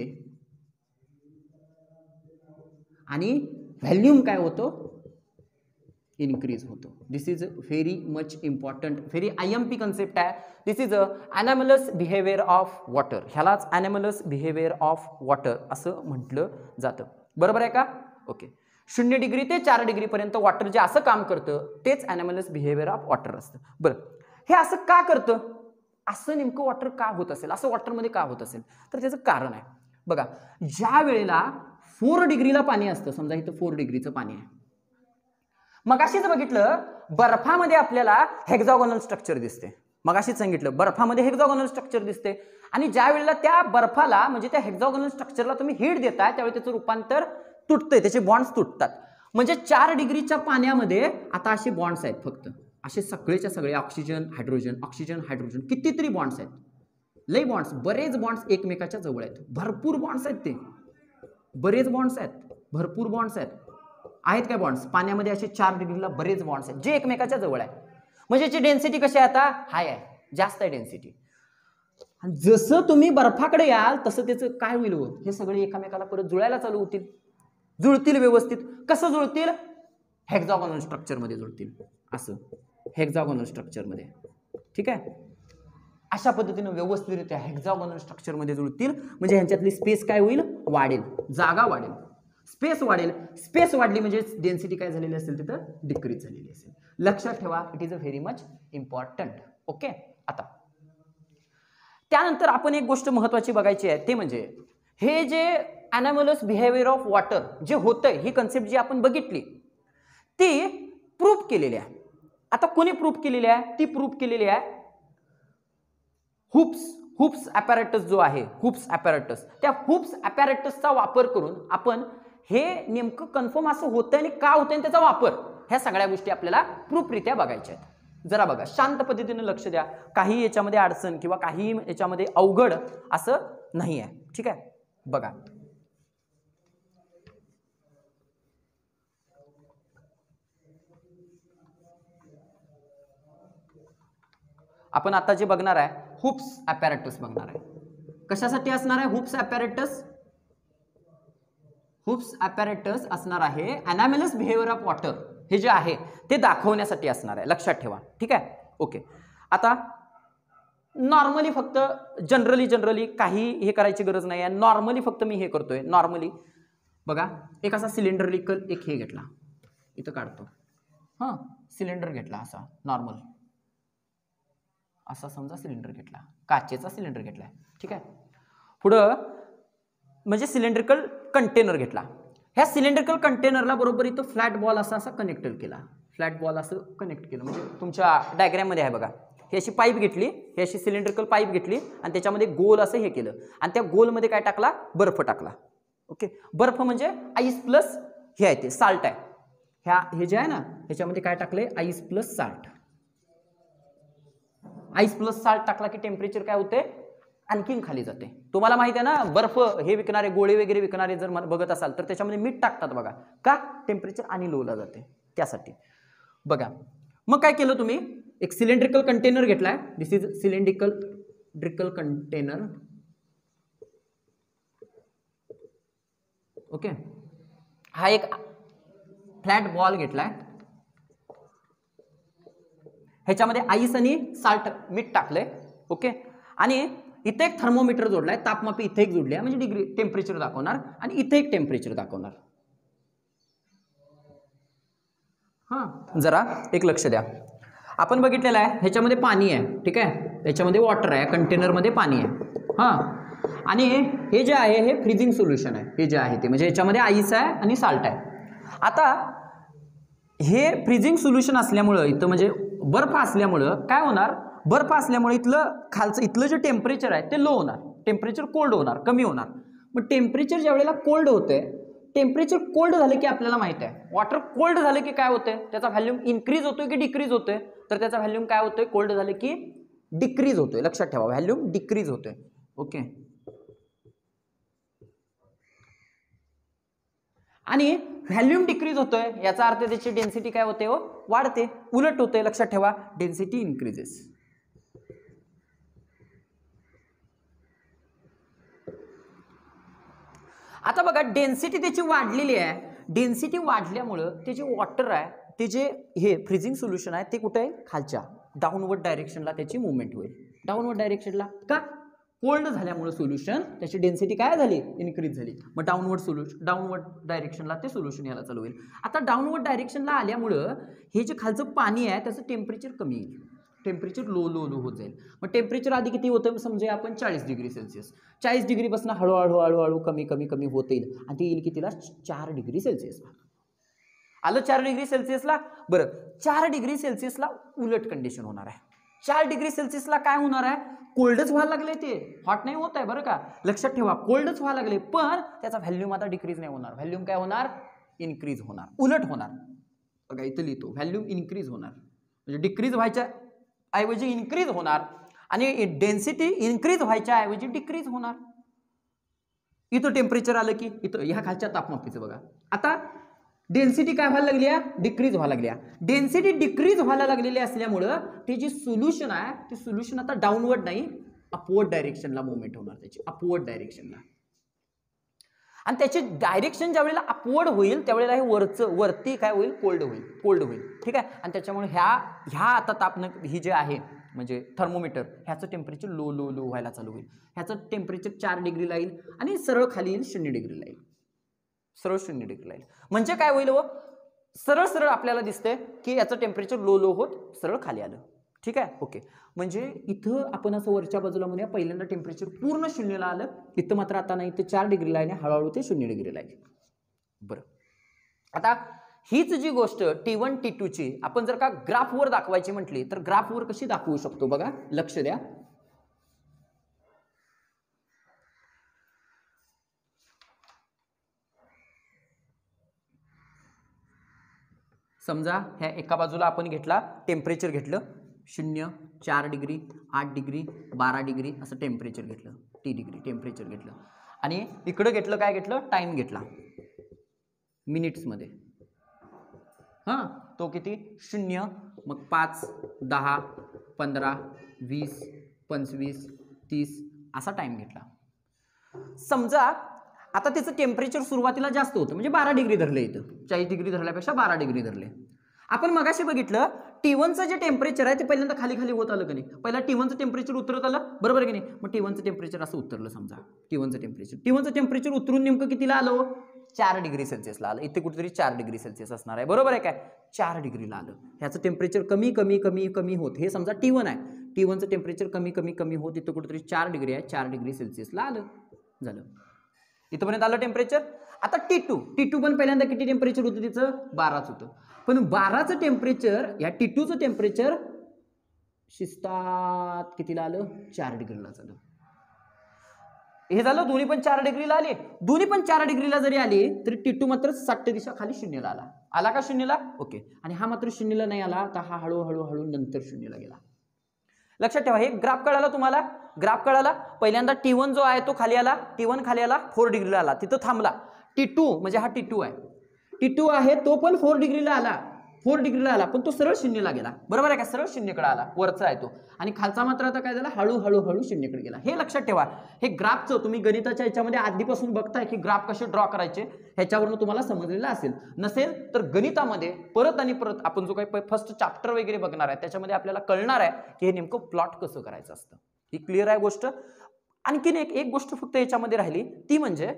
आणि व्हॅल्यूम काय होतो, इन्क्रीज होतो. This is very much important, very IMP concept आहे. This is a anomalous behaviour of water. ह्यालाच ॲनॅम्युलस बिहेवियर ऑफ वॉटर असं म्हटलं जातं. बरोबर आहे का. ओके. 0 डिग्री ते 4 डिग्री पर्यंत वॉटर जे असं काम करतं तेच ॲनॅम्युलस बिहेवियर ऑफ वॉटर असतं. बरं, हे असं का करतं, असं नेमकं वॉटर का होत असेल, असं वॉटरमध्ये का होत असेल, तर त्याचं कारण आहे. बघा, ज्या वेळेला 4 डिग्रीला पाणी असतं, समजा इथं 4 डिग्रीचं पाणी आहे, मगाशीच बघितलं बर्फामध्ये आपल्याला हेक्सागोनल स्ट्रक्चर दिसते, मगाशीच सांगितलं बर्फामध्ये हेक्सागोनल स्ट्रक्चर दिसते. आणि ज्या वेळेला त्या बर्फाला म्हणजे त्या हेक्सागोनल स्ट्रक्चरला तुम्ही हीट देताय त्यावेळी त्याचं रूपांतर तुटतंय, त्याचे बॉन्ड्स तुटतात. म्हणजे 4 डिग्रीच्या पाण्यामध्ये आता असे बॉन्ड्स आहेत, फक्त असे सगळेच्या सगळे ऑक्सिजन हायड्रोजन कितीतरी बॉन्ड्स आहेत, लई बॉन्ड्स, बरेच बॉन्ड्स एकमेकाच्या जवळ आहेत, भरपूर बॉन्ड्स आहेत, ते बरेच बॉन्ड्स आहेत, भरपूर बॉन्ड्स आहेत काय बॉन्ड्स पाण्यामध्ये असे 4 डिग्रीला बरेच बॉन्ड्स आहेत जे एकमेकाच्या जवळ आहे. म्हणजे याची डेन्सिटी कशी आहे, आता हाय आहे, जास्त आहे डेन्सिटी. आणि जसं तुम्ही बर्फाकडे याल तसं त्याचं काय होईल, हे सगळे एकमेकाला परत जुळायला चालू होतील, जुळतील व्यवस्थित. कसं जुळतील, हेक्सागोनल स्ट्रक्चरमध्ये जुळतील, असं हेक्सागोनल स्ट्रक्चरमध्ये. ठीक आहे, अशा पद्धतीने व्यवस्थितरित्या हेक्सागोनल स्ट्रक्चरमध्ये जुळतील. म्हणजे ह्यांच्यातली स्पेस काय होईल, वाढेल, जागा वाढेल, स्पेस वाढेल. स्पेस वाढली म्हणजे डेन्सिटी काय झालेली असेल, तिथं डिक्रीज झालेली असेल. लक्षात ठेवा, it is a very much important. Okay. आता त्यानंतर आपण एक गोष्ट महत्वाची बघायची आहे, ते म्हणजे हे जे ॲनॅम्युलस बिहेवियर ऑफ वॉटर जे होतंय, ही कन्सेप्ट जी आपण बघितली ती प्रूफ केलेली आहे. आता कोणी प्रूफ केलेली आहे, ती प्रूफ केलेली आहे हुप्स ॲपॅरेटस जो आहे, हुप्स ॲपॅरेटस, त्या हुप्स ॲपॅरेटसचा वापर करून आपण हे नेमकं कन्फर्म असं होतंय आणि का होतंय त्याचा वापर, ह्या सगळ्या गोष्टी आपल्याला प्रूफरित्या बघायच्या आहेत. जरा बघा, शांत पद्धतीने लक्ष द्या, काही याच्यामध्ये अडचण किंवा काही याच्यामध्ये अवघड असं नाही आहे. ठीक आहे, बघा. आपण आता जे बघणार आहे हुप्स ॲपॅरेटस बघणार आहे. कशासाठी असणार आहे हुप्स ॲपॅरेटस, हुप्स ॲपॅरेटस असणार आहे ॲनामेलस बिहेवियर ऑफ वॉटर हे जे आहे ते दाखवण्यासाठी असणार आहे, लक्षात ठेवा. ठीक आहे, ओके. आता नॉर्मली फक्त जनरली काही हे करायची गरज नाही आहे. नॉर्मली फक्त मी हे करतोय. नॉर्मली बघा, एक असा सिलेंड्रिकल एक हे घेतला, इथं काढतो. हां, सिलेंडर घेतला असा नॉर्मल, असा समजा सिलेंडर घेतला, काचेचा सिलेंडर घेतला. ठीक आहे, पुढं म्हणजे सिलेंड्रिकल कंटेनर घेतला. ह्या सिलेंड्रिकल कंटेनरला बरोबर इथं फ्लॅट बॉल असा कनेक्ट केला. फ्लॅट बॉल असं कनेक्ट केलं, म्हणजे तुमच्या डायग्रॅममध्ये आहे बघा. ही अशी पाईप घेतली, ही अशी सिलेंड्रिकल पाईप घेतली आणि त्याच्यामध्ये गोल असं हे केलं आणि त्या गोलमध्ये काय टाकला, बर्फ टाकला. ओके, बर्फ म्हणजे आईस प्लस हे आहे ते साल्ट आहे. हे जे आहे ना ह्याच्यामध्ये काय टाकलंय, ice plus salt. Ice plus salt टाकला की टेम्परेचर काय होते, आणखीन खाली जाते. तुम्हाला माहिती आहे ना, बर्फ हे विकणारे, गोळे वगैरे विकणारे जर बघत असाल तर त्याच्यामध्ये मीठ टाकतात बघा, का टेम्परेचर आणि लोला जाते त्यासाठी. बघा मग काय केलं तुम्ही, एक सिलेंड्रिकल कंटेनर घेतलाय. This is cylindrical container. Okay, हा एक फ्लॅट बॉल घेतलाय, ह्याच्यामध्ये आईस आणि साल्ट मीठ टाकलंय. ओके, आणि इथे एक थर्मोमीटर जोडलाय, तापमापी इथे एक जोडली आहे, म्हणजे डिग्री टेम्परेचर दाखवणार आणि इथे एक टेम्परेचर दाखवणार. हां, जरा एक लक्ष द्या. आपण बघितलेलं आहे ह्याच्यामध्ये पाणी आहे. ठीक आहे, ह्याच्यामध्ये वॉटर आहे, कंटेनरमध्ये पाणी आहे. हां, आणि हे जे आहे हे फ्रीजिंग सोल्युशन आहे. हे जे आहे ते म्हणजे ह्याच्यामध्ये आईस आहे आणि साल्ट आहे. आता हे फ्रीजिंग सोल्युशन असल्यामुळं इथं म्हणजे बर्फ असल्यामुळं काय होणार, बर्फ असल्यामुळे इथलं खालचं इथलं जे टेम्परेचर आहे ते लो होणार, टेम्परेचर कोल्ड होणार, कमी होणार. मग टेम्परेचर ज्या वेळेला कोल्ड होते, टेम्परेचर कोल्ड झालं की आपल्याला माहिती आहे वॉटर कोल्ड झालं की काय होते, त्याचा व्हॅल्यूम इन्क्रीज होतोय की डिक्रीज होतोय, तर त्याचा व्हॅल्यूम काय होतोय, कोल्ड झालं की डिक्रीज होतोय. लक्षात ठेवा, व्हॅल्यूम डिक्रीज होतोय. ओके, आणि व्हॅल्यूम डिक्रीज होतोय याचा अर्थ त्याची डेन्सिटी काय होते, हो वाढते, उलट होते. लक्षात ठेवा, डेन्सिटी इन्क्रीजेस. आता बघा, डेन्सिटी त्याची वाढलेली आहे. डेन्सिटी वाढल्यामुळं ते जे वॉटर आहे, ते जे हे फ्रीजिंग सोल्युशन आहे ते कुठे आहे, खालच्या डाऊनवर्ड डायरेक्शनला त्याची मुवमेंट होईल. डाऊनवर्ड डायरेक्शनला का, कोल्ड झाल्यामुळे सोल्युशन त्याची डेन्सिटी काय झाली, इन्क्रीज झाली. मग डाऊनवर्ड डायरेक्शनला ते सोल्युशन यायला चालू होईल. आता डाऊनवर्ड डायरेक्शनला आल्यामुळं हे जे खालचं पाणी आहे त्याचं टेम्परेचर कमी येईल, टेम्परेचर लो होत जाईल. मग टेम्परेचर आधी किती होतं समजा आपण 40 डिग्री सेल्सिअस. 40 डिग्रीपासून हळूहळू कमी होत येईल आणि ते येईल कितीला, 4 डिग्री सेल्सिअसला. आलं 4 डिग्री सेल्सिअसला. बरं, 4 डिग्री सेल्सिअसला उलट कंडिशन होणार आहे. 4 डिग्री सेल्सिअसला काय होणार आहे, कोल्डच व्हायला लागले, ते हॉट नाही होत आहे. बरं का, लक्षात ठेवा, कोल्डच व्हायला लागले, पण त्याचा व्हॅल्यूम आता डिक्रीज नाही होणार. व्हॅल्यूम काय होणार, इन्क्रीज होणार, उलट होणार. बघा इथं लिहितो, व्हॅल्यूम इन्क्रीज होणार, म्हणजे डिक्रीज व्हायच्या ऐवजी इन्क्रीज होणार आणि डेन्सिटी इन्क्रीज व्हायच्या ऐवजी डिक्रीज होणार. इथं टेम्परेचर आलं की इथं ह्या खालच्या तापमापीचं बघा, आता डेन्सिटी काय व्हायला लागली, डिक्रीज व्हायला लागली. डेन्सिटी डिक्रीज व्हायला लागलेली असल्यामुळं ते जे सोल्युशन आहे ते सोल्युशन आता डाऊनवर्ड नाही, अपवर्ड डायरेक्शनला मुवमेंट होणार, त्याची अपवर्ड डायरेक्शनला. आणि त्याची डायरेक्शन ज्या वेळेला अपवर्ड होईल त्यावेळेला हे वरती काय होईल, कोल्ड होईल. ठीक आहे, आणि त्याच्यामुळे ह्या आता तापनं ही जे आहे म्हणजे थर्मोमीटर ह्याचं टेम्परेचर लो व्हायला चालू होईल. ह्याचं टेम्परेचर 4 डिग्रीला येईल आणि सरळ खाली येईल 0 डिग्रीला येईल. सरळ 0 डिग्रीला येईल म्हणजे काय होईल, सरळ आपल्याला दिसतंय की याचं टेम्परेचर लो होत सरळ खाली आलं. ठीक आहे, ओके. म्हणजे इथं आपण असं वरच्या बाजूला म्हणूया, पहिल्यांदा टेम्परेचर पूर्ण 0ला आलं, इथं मात्र आता नाही, इथं 4 डिग्रीला आहे, हळूहळू ते 0 डिग्रीला येईल. बरं, आता हीच जी गोष्ट T1 T2 ची आपण जर का ग्राफवर दाखवायची म्हटली तर ग्राफवर कशी दाखवू शकतो, बघा लक्ष द्या. समजा ह्या एका बाजूला आपण घेतला, टेम्परेचर घेतलं 0, 4 डिग्री, 8 डिग्री, 12 डिग्री असं टेम्परेचर घेतलं, T डिग्री टेम्परेचर घेतलं, आणि इकडं घेतलं काय घेतलं, टाइम घेतला मिनिट्समध्ये. हां, तो किती, 0, मग 5, 10, 15, 20, 25, 30 असा टाइम घेतला. समजा आता त्याचं टेम्परेचर सुरुवातीला जास्त होतं, म्हणजे 12 डिग्री धरले, इथं 40 डिग्री धरल्यापेक्षा 12 डिग्री धरले. आपण मगाशी बघितलं T1चं जे टेम्परेचर आहे ते पहिल्यांदा खाली खाली होत आलं की नाही, पहिला T1चं टेम्परेचर उतरत आलं, बरोबर आहे की नाही. मग T1चं टेम्परेचर असं उतरलं, समजा T1चं टेम्परेचर उतरून नेमकं कितीला आलं, 4 डिग्री सेल्सिअसला आलं. इथे कुठेतरी 4 डिग्री सेल्सिअस असणार आहे, बरोबर आहे काय, 4 डिग्रीला आलं. ह्याचं टेम्परेचर कमी कमी कमी कमी होत, हे समजा T1 आहे, T1चं टेम्परेचर कमी कमी कमी होत इथं कुठेतरी 4 डिग्री आहे, 4 डिग्री सेल्सिअसला आलं, झालं. इथपर्यंत आलं टेम्परेचर. आता T2 पण पहिल्यांदा किती टेम्परेचर होतं तिचं, 12च होतं. पण 12चं टेम्परेचर, या T2चं टेम्परेचर शिस्तात कितीला आलं, 4 डिग्रीला झालं. हे झालं, दोन्ही पण 4 डिग्रीला आले. दोन्ही पण 4 डिग्रीला जरी आले तरी T2 मात्र 60 दिशा खाली शून्यला आला. आला का शून्यला, ओके. आणि हा मात्र शून्यला नाही आला, तर हा हळूहळू हळू नंतर शून्यला गेला. लक्षात ठेवा, हे ग्राफ कळाला तुम्हाला, ग्राफ कळाला. पहिल्यांदा T1 जो आहे तो खाली आला, T1 खाली आला, 4 डिग्रीला आला, तिथं थांबला. T2 म्हणजे हा T2 आहे, T2 आहे तो पण 4 डिग्रीला आला, 4 डिग्रीला आला, पण तो सरळ शून्यला गेला, बरोबर आहे का, सरळ शून्यकडे आला, वरचा आहे तो. आणि खालचा मात्र आता काय झाला, हळूहळू हळू शून्यकडे गेला. हे लक्षात ठेवा. हे ग्राफचं तुम्ही गणिताच्या याच्यामध्ये आधीपासून बघताय की ग्राफ कसे ड्रॉ करायचे, ह्याच्यावरून तुम्हाला समजलेलं असेल. नसेल तर गणितामध्ये परत आणि परत आपण जो काही फर्स्ट चॅप्टर वगैरे बघणार आहे त्याच्यामध्ये आपल्याला कळणार आहे की हे नेमकं प्लॉट कसं करायचं असतं. ही क्लिअर आहे गोष्ट. आणखीन एक गोष्ट फक्त याच्यामध्ये राहिली, ती म्हणजे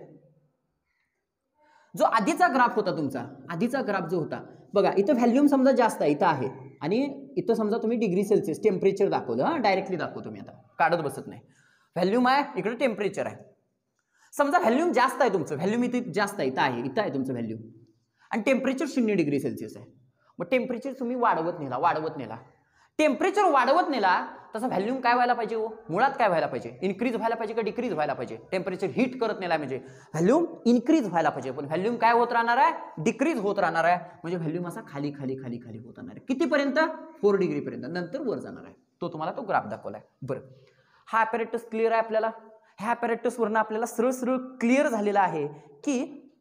जो आधीचा ग्राफ होता तुमचा, आधीचा ग्राफ जो होता बघा, इथं व्हॅल्यूम समजा जास्त आहे, इथं आहे, आणि इथं समजा तुम्ही डिग्री सेल्सिअस टेम्परेचर दाखवलं, हा डायरेक्टली दाखवतो मी, आता काढत बसत नाही. व्हॅल्यूम आहे, इकडे टेम्परेचर आहे. समजा व्हॅल्यूम जास्त आहे तुमचं, व्हॅल्यूम इथे जास्त आहे, इथं आहे तुमचं व्हॅल्यूम, आणि टेम्परेचर 0 डिग्री सेल्सिअस आहे. मग टेम्परेचर तुम्ही वाढवत नेला, टेम्परेचर वाढवत नेला तसं व्हॅल्यूम काय व्हायला पाहिजे, मुळात काय व्हायला पाहिजे, इन्क्रीज व्हायला पाहिजे का डिक्रीज व्हायला पाहिजे. टेम्परेचर हीट करत नेला म्हणजे व्हॅल्यूम इन्क्रीज व्हायला पाहिजे, पण व्हॅल्यूम काय होत राहणार आहे, डिक्रीज होत राहणार आहे. म्हणजे व्हॅल्यूम असा खाली खाली खाली खाली होत राहणार आहे. कितीपर्यंत, 4 डिग्री पर्यंत, नंतर वर जाणार आहे. तो तुम्हाला तो ग्राफ दाखवलाय. बरं, हा ॲपॅरेटस क्लिअर आहे आपल्याला. ह्या ॲपॅरेटस वरनं आपल्याला सरळ सरळ क्लिअर झालेला आहे की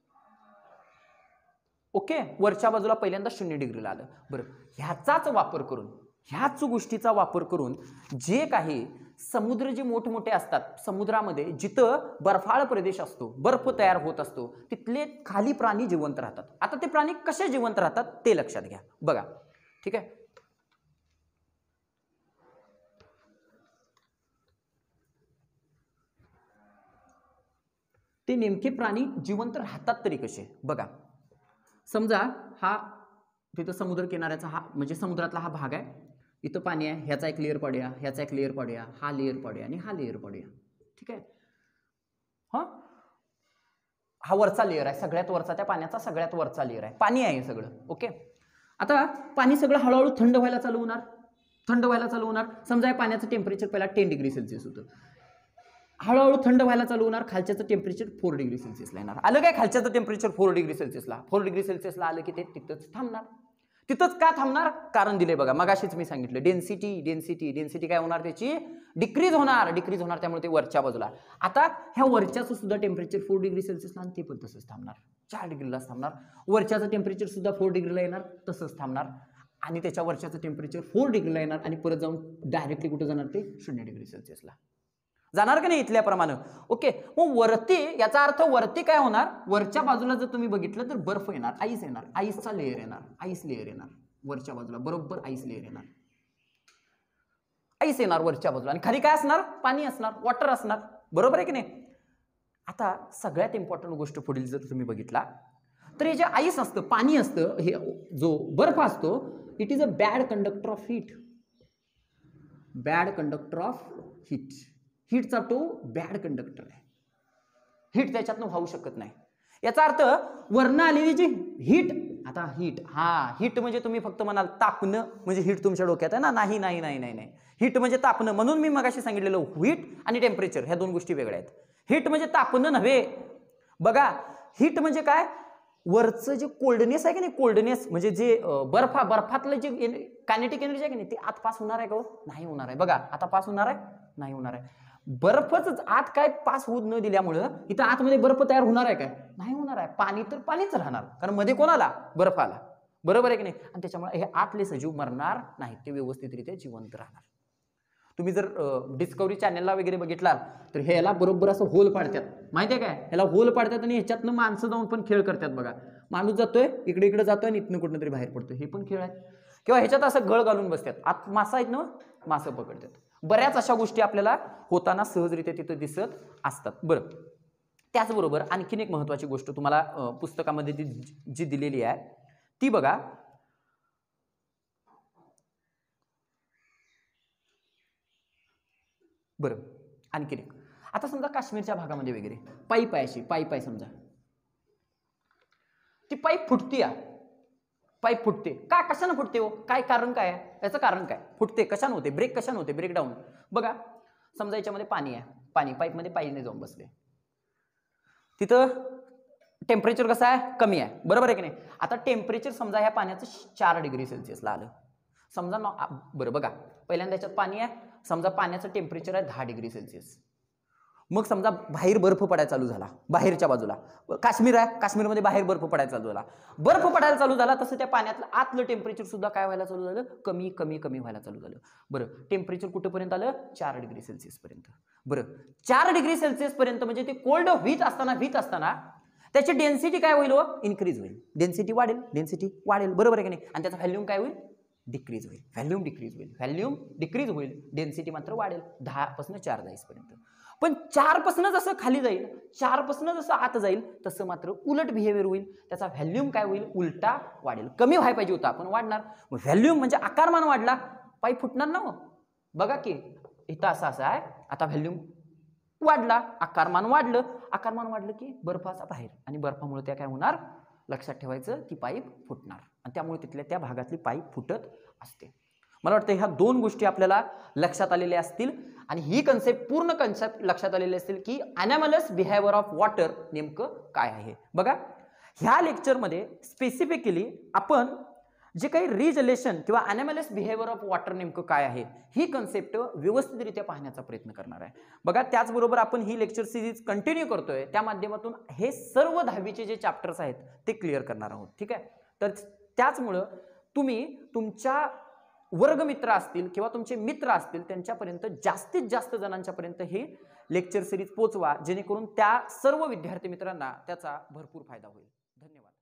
ओके, वरच्या बाजूला पहिल्यांदा 0 डिग्रीला आलं. बरं, ह्याचाच वापर करून, ह्याच गोष्टीचा वापर करून जे काही समुद्र जे मोठमोठे असतात, समुद्रामध्ये जिथं बर्फाळ प्रदेश असतो, बर्फ तयार होत असतो, तिथले खाली प्राणी जिवंत राहतात. आता ते प्राणी कसे जिवंत राहतात ते लक्षात घ्या, बघा, ठीक आहे. ते नेमके प्राणी जिवंत राहतात तरी कसे, बघा. समजा हा तिथं समुद्र किनाऱ्याचा हा म्हणजे समुद्रातला हा भाग आहे, इथं पाणी आहे, ह्याचा एक लेयर पडूया, ह्याचा एक लेयर पडूया, हा लेयर पडूया आणि हा लेयर पडूया, ठीक आहे. हा वरचा लेयर आहे, सगळ्यात वरचा, त्या पाण्याचा सगळ्यात वरचा लेयर आहे, पाणी आहे सगळं, ओके. आता पाणी सगळं हळूहळू थंड व्हायला चालू होणार, समजा या पाण्याचं टेम्परेचर पहिला 10 डिग्री सेल्सिअस होतं, हळूहळू थंड व्हायला चालू होणार, खालच्याचं टेम्परेचर 4 डिग्री सेल्सिअसला येणार. आलं काय, खालच्याचं टेम्परेचर 4 डिग्री सेल्सिअसला आलं की ते तिथंच थांबणार. तिथंच का थांबणार, कारण दिले बघा, मगाशीच मी सांगितलं, डेन्सिटी काय होणार, त्याची डिक्रीज होणार, त्यामुळे ते वरच्या बाजूला. आता ह्या वरच्याचं सुद्धा टेम्परेचर 4 डिग्री सेल्सिअसला, आणि ते पण तसंच थांबणार, 4 डिग्रीलाच थांबणार. वरच्याचं टेम्परेचर सुद्धा 4 डिग्रीला येणार, तसंच थांबणार, आणि त्याच्या वरच्याचं टेम्परेचर 4 डिग्रीला येणार, आणि परत जाऊन डायरेक्टली कुठं जाणार, ते 0 डिग्री सेल्सिअसला जाणार का नाही, इथल्याप्रमाणे, ओके. मग वरती, याचा अर्थ वरती काय होणार, वरच्या बाजूला जर तुम्ही बघितलं तर बर्फ येणार, आईस येणार, आईसचा लेयर येणार, आईस लेयर येणार वरच्या बाजूला, बरोबर आईस लेयर येणार, आईस येणार वरच्या बाजूला, आणि खाली काय असणार, पाणी असणार, वॉटर असणार, बरोबर आहे की नाही. आता सगळ्यात इम्पॉर्टंट गोष्ट पुढील जर तुम्ही बघितला तर हे जे आईस असतं, पाणी असतं, हे जो बर्फ असतो, it is a bad conductor of heat, हीटचा तो बॅड कंडक्टर आहे, हीट त्याच्यातनं वाहू शकत नाही. याचा अर्थ वरनं आलेली जी हीट, आता हीट म्हणजे तुम्ही फक्त म्हणाल तापणं, म्हणजे हीट तुमच्या डोक्यात आहे ना, नाही, हीट म्हणजे तापणं. म्हणून मी मगाशी सांगितलेलं हीट आणि टेम्परेचर ह्या दोन गोष्टी वेगळ्या आहेत. हीट म्हणजे तापणं नव्हे, बघा, हीट म्हणजे काय, वरचं जे कोल्डनेस आहे की नाही, कोल्डनेस म्हणजे जे बर्फातलं जे कायनेटिक एनर्जी आहे की नाही, ती आत पास होणार आहे का, नाही होणार आहे. बघा, आता पास होणार आहे, नाही होणार आहे. बर्फच आत काय पास होऊ न दिल्यामुळं इथं आतमध्ये बर्फ तयार होणार आहे काय, नाही होणार आहे. पाणी तर पाणीच राहणार, कारण मध्ये कोण आला, बर्फ आला, बरोबर आहे की नाही. आणि त्याच्यामुळे हे आतले सजीव मरणार नाही, ते व्यवस्थितरित्या जिवंत राहणार. तुम्ही जर डिस्कवरी चॅनलला वगैरे बघितला तर ह्याला बरोबर असं होल पाडतात, माहितीये काय, ह्याला होल पाडतात आणि ह्याच्यातनं माणसं जाऊन पण खेळ करतात बघा. माणूस जातोय इकडे इकडे जातोय आणि इथनं कुठं तरी बाहेर पडतोय, हे पण खेळ आहे. किंवा ह्याच्यात असं गळ घालून बसतात, आत मासा आहेत ना, मासं पकडतात. बऱ्याच अशा गोष्टी आपल्याला होताना सहजरित्या तिथं दिसत असतात. बरं, त्याचबरोबर आणखीन एक महत्वाची गोष्ट तुम्हाला पुस्तकामध्ये जी दिलेली आहे ती बघा. बरं, आणखीन एक, आता समजा काश्मीरच्या भागामध्ये वगैरे पाईप आहे, अशी पाईप आहे समजा, ती पाईप फुटते, पाईप फुटते का, कशानं फुटते हो, काय कारण काय आहे, याचं कारण काय, फुटते कशानं होते, ब्रेक कशानं होते, ब्रेकडाऊन. बघा समजा याच्यामध्ये पाणी आहे, पाणी पाईपमध्ये पाईने जाऊन बसले, तिथं टेम्परेचर कसं आहे, कमी आहे, बरोबर आहे की नाही. आता टेम्परेचर समजा ह्या पाण्याचं 4 डिग्री सेल्सिअसला आलं समजा बरं बघा, पहिल्यांदा याच्यात पाणी आहे, समजा पाण्याचं टेम्परेचर आहे 10 डिग्री सेल्सिअस. मग समजा बाहेर बर्फ पडायला चालू झाला, बाहेरच्या बाजूला काश्मीर आहे, काश्मीरमध्ये बाहेर बर्फ पडायला चालू झाला, बर्फ पडायला चालू झाला, तसं त्या पाण्यातलं आतलं टेम्परेचर सुद्धा काय व्हायला चालू झालं, कमी कमी कमी व्हायला चालू झालं. बरं, टेम्परेचर कुठेपर्यंत आलं, 4 डिग्री सेल्सिअस पर्यंत. बरं, 4 डिग्री सेल्सिअस पर्यंत म्हणजे ते कोल्ड व्हीत असताना त्याची डेन्सिटी काय होईल, इन्क्रीज होईल, डेन्सिटी वाढेल, बरोबर आहे की नाही. आणि त्याचा व्हॅल्यूम काय होईल, डिक्रीज होईल, व्हॅल्यूम डिक्रीज होईल, डेन्सिटी मात्र वाढेल 10 पासून 4 जाईपर्यंत. पण 4 पासून जसं खाली जाईल, 4 पासून जसं आत जाईल, तसं मात्र उलट बिहेवियर होईल, त्याचा व्हॅल्यूम काय होईल, उलटा वाढेल. कमी व्हायला पाहिजे होता पण वाढणार. व्हॅल्यूम म्हणजे आकारमान वाढला, पाईप फुटणार ना. बघा की इथं असं आहे, आता व्हॅल्यूम वाढला, आकारमान वाढलं की बर्फाचा बाहेर, आणि बर्फामुळे त्या काय होणार, लक्षात ठेवायचं, ती पाईप फुटणार, आणि त्यामुळे तिथल्या त्या भागातली पाईप फुटत असते. मला वाटतं ह्या 2 गोष्टी आपल्याला लक्षात आलेल्या असतील, आणि ही पूर्ण कन्सेप्ट लक्षात आलेली असतील की अनॅमलस बिहेवियर ऑफ वॉटर नेमकं काय आहे. बघा ह्या लेक्चरमध्ये स्पेसिफिकली आपण जे काही रिजलेशन किंवा अनॅमलस बिहेवियर ऑफ वॉटर नेमकं काय आहे, ही कन्सेप्ट व्यवस्थितरित्या पाहण्याचा प्रयत्न करणार आहे. बघा त्याचबरोबर आपण ही लेक्चर सिरीज कंटिन्यू करतोय, त्या माध्यमातून हे सर्व 10वीचे जे चॅप्टर्स आहेत ते क्लिअर करणार आहोत. ठीक आहे, तर त्याचमुळं तुम्ही तुमच्या वर्गमित्र असतील किंवा तुमचे मित्र असतील त्यांच्यापर्यंत जास्तीत जास्त जणांच्यापर्यंत हे लेक्चर सिरीज पोचवा, जेणेकरून त्या सर्व विद्यार्थी मित्रांना त्याचा भरपूर फायदा होईल. धन्यवाद.